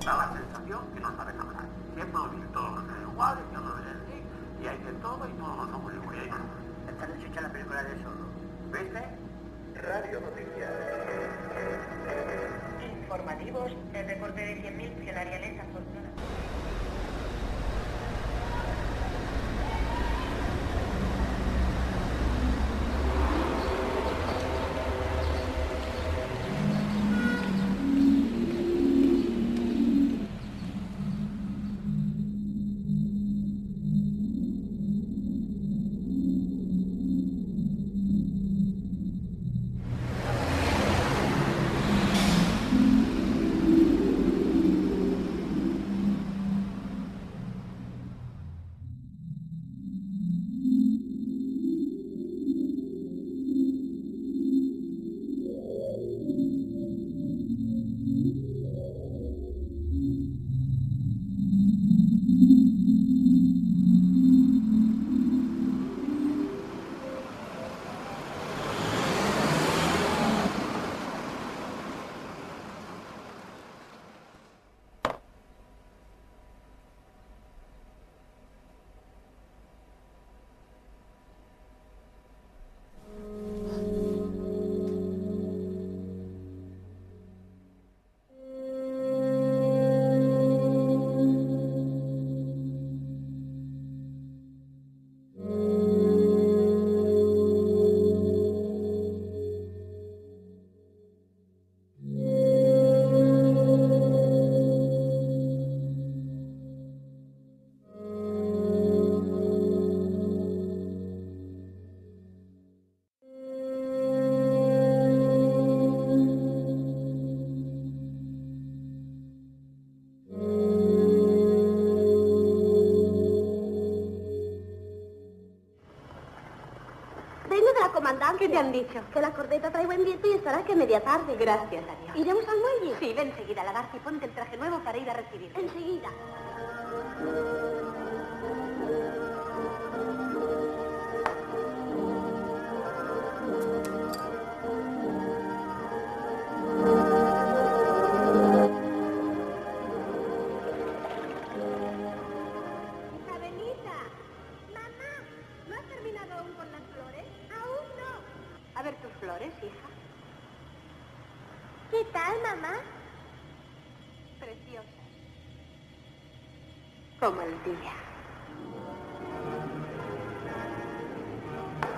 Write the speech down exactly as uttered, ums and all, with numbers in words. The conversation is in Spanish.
Da la sensación que no sabes hablar. Siempre lo dicen todos los que son iguales, yo no lo sé, y hay de todo y todos no somos iguales. Esta noche echa la película de Sordo. ¿Viste? Radio Noticias. Informativos, el recorte de cien mil salariales afortunados. ¿Qué te han dicho? Que la cordeta trae buen viento y estará que media tarde. Gracias, adiós. ¿Iremos al muelle? Sí, ven enseguida, lagarta, y ponte el traje nuevo para ir a recibirte. Enseguida. Isabelita. Mamá, ¿no has terminado aún con las flores? Aún no. A ver tus flores, hija. ¿Qué tal, mamá? Preciosas. Como el día.